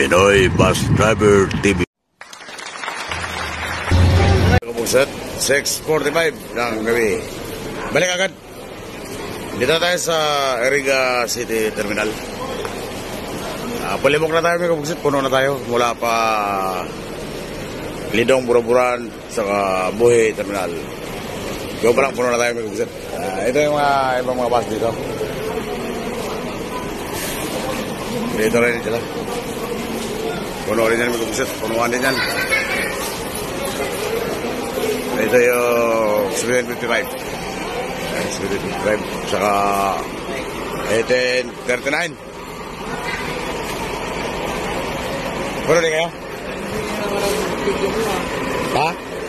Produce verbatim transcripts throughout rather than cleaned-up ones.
Pinoy Bus Driver T V. Kabugset, six forty-five ng gabi. Balik agad. Dito tayo sa Iriga City Terminal. Uh, Palimok na tayo mga kabugset. Puno na tayo. Mula pa Lidong, Buraburan, saka Buhi Terminal. Go pa lang, puno na tayo mga kabugset. Uh, ito yung mga ibang mga bus dito. Dito rin sila. Puno rin yan mga kabugset. Punuan din yan. Ito yung seven fifty-five. seven fifty-five. Saka eighteen thirty-nine. Puno rin kayo? Ha?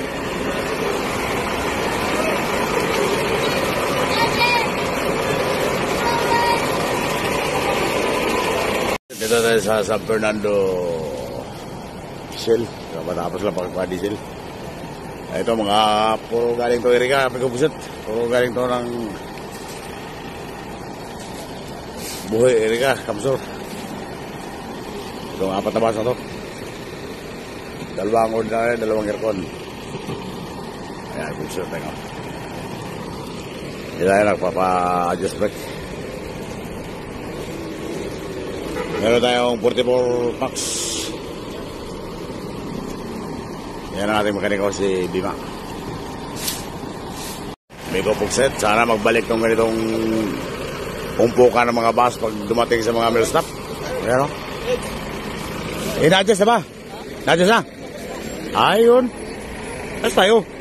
Dito tayo sa San Fernando Shell. Matapos lang pagpa-diesel. Ito mga puro galing to Iriga, pagkabusit. Puro galing to ng Buhi, Iriga, Kamsur. Itong apat na bus na to. Dalawang ordinary, dalawang aircon. Ayan, busit tayo. Hindi tayo nagpapa-adjust brake. Meron tayong forty-four Max. Yan ang ating mekaniko si Bima. Miko Pugset, sana magbalik ng ganitong umpukan ng mga bus pag dumating sa mga middle stop. Ayan o. Eh, na-adjust na ba? Na-adjust na? Ayun. Tapos tayo.